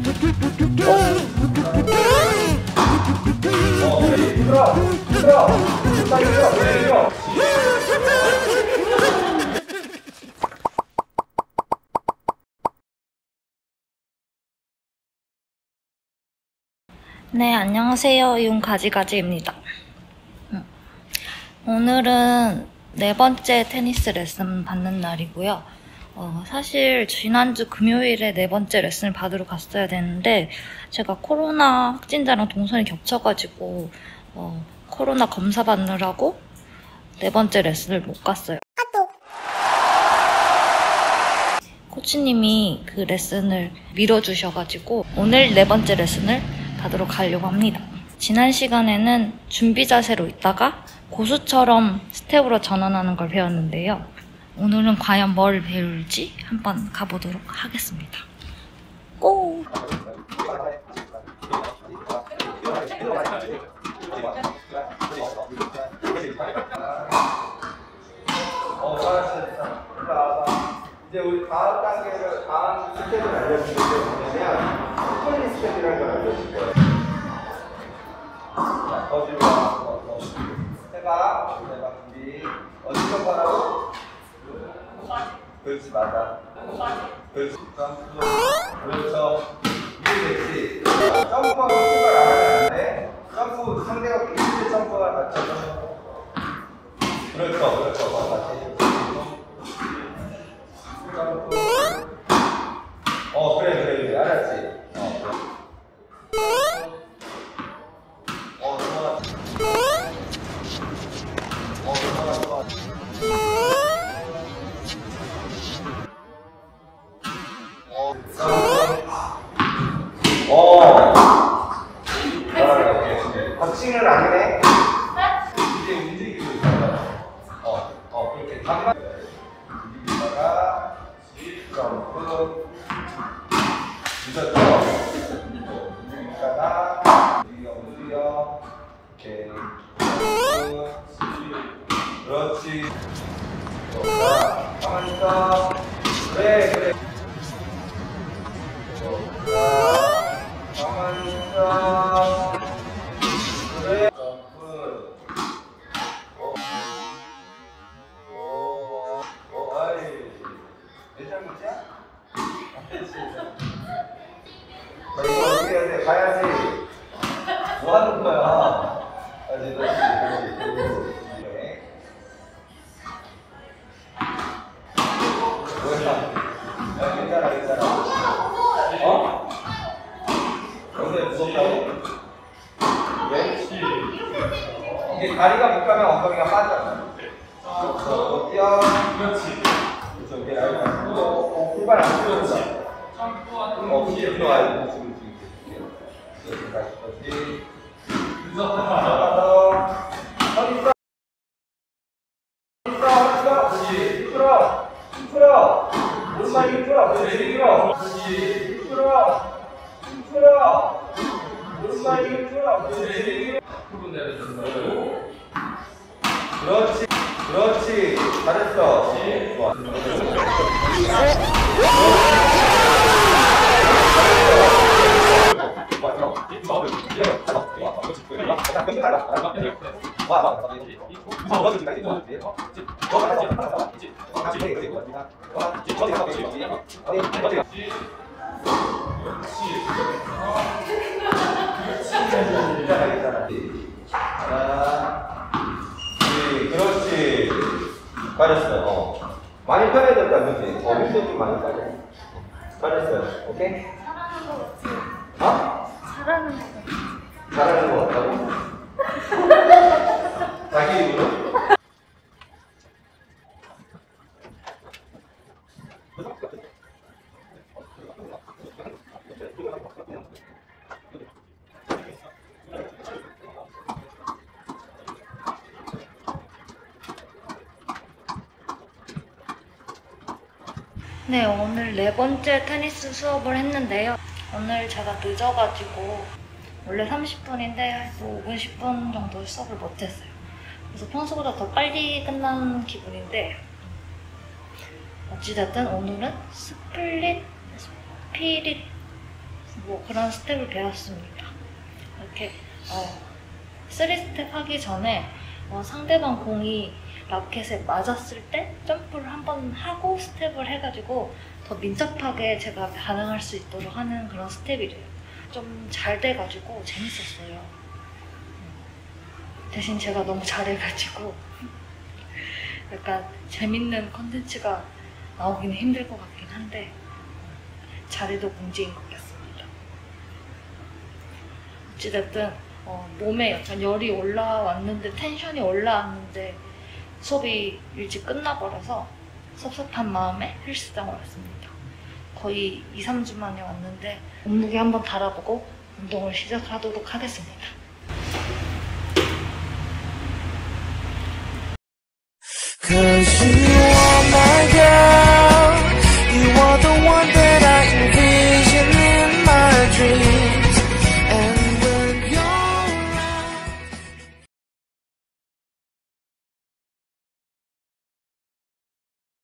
네, 안녕하세요. 이윤가지가지입니다. 오늘은 4번째 테니스 레슨 받는 날이고요. 사실 지난주 금요일에 4번째 레슨을 받으러 갔어야 되는데 제가 코로나 확진자랑 동선이 겹쳐가지고 코로나 검사 받느라고 4번째 레슨을 못 갔어요. 코치님이 그 레슨을 미뤄주셔가지고 오늘 4번째 레슨을 받으러 가려고 합니다. 지난 시간에는 준비 자세로 있다가 고수처럼 스텝으로 전환하는 걸 배웠는데요. 오늘은 과연 뭘 배울지 한번 가보도록 하겠습니다. 고! 이제 우리 다음 단계를, 다음 스텝을 알려줄 때 뭐냐면 스플릿 스텝이라는 걸 알려줄 거예요. 자, 해봐. 준비. 어디서 가라고? 그렇지, 맞아. 그렇지. 점프. 그렇죠. 이해됐지? 점프하고 출발 안 하면 안 돼. 점프, 상대가 있을 때 점프가 맞춰서. 그렇죠. 맞지. 그래. 알았지? 박싱을 안 해? 이제 움직이고 있어. 그렇게 반만 움직이다가 점프 늦었죠? 움직이다가 움직여 오케이 그렇지. 자, 가만히 있어. 그래. 자, 가만히 있어. 그래. 점프. 아이. 내 잘못이야? 자, 이거 어떻게 해야 돼? 가야지. 뭐 하는 거야? 그렇지. 괜찮아. 근데 무섭다고? 왜? 이게 다리가 못 가면 엉덩이가 빠져. 뛰어. 그렇지. 이게 라이브. 출발 안 풀어준다. 뒤에 들어와야 돼. 지금. 다시. 허리 있어. 풀어. 오른발 힘 풀어. 오른발 힘 풀어. 그렇지. 잘했어. 좋아. 그렇지. 잘했어. 많이 편해졌다, 그치? 힘도 좀 많이 빠져. 잘했어요. 오케이? 잘하는 거 같다고? 자기 입으로? 네, 오늘 4번째 테니스 수업을 했는데요. 오늘 제가 늦어가지고 원래 30분인데 5분, 10분 정도 수업을 못했어요. 그래서 평소보다 더 빨리 끝난 기분인데 어찌됐든 오늘은 스피릿 뭐 그런 스텝을 배웠습니다. 이렇게 3스텝 하기 전에 상대방 공이 라켓에 맞았을 때 점프를 한번 하고 스텝을 해가지고 더 민첩하게 제가 반응할 수 있도록 하는 그런 스텝이래요. 좀 잘 돼가지고 재밌었어요. 대신 제가 너무 잘해가지고 약간 재밌는 컨텐츠가 나오기는 힘들 것 같긴 한데 잘해도 문제인 것 같습니다. 어찌됐든 몸에 약간 열이 올라왔는데 텐션이 올라왔는데 수업이 일찍 끝나버려서 섭섭한 마음에 헬스장을 왔습니다. 거의 2, 3주 만에 왔는데 몸무게 한번 달아보고 운동을 시작하도록 하겠습니다. Cause you are my girl, you are the one that I envision in my dreams.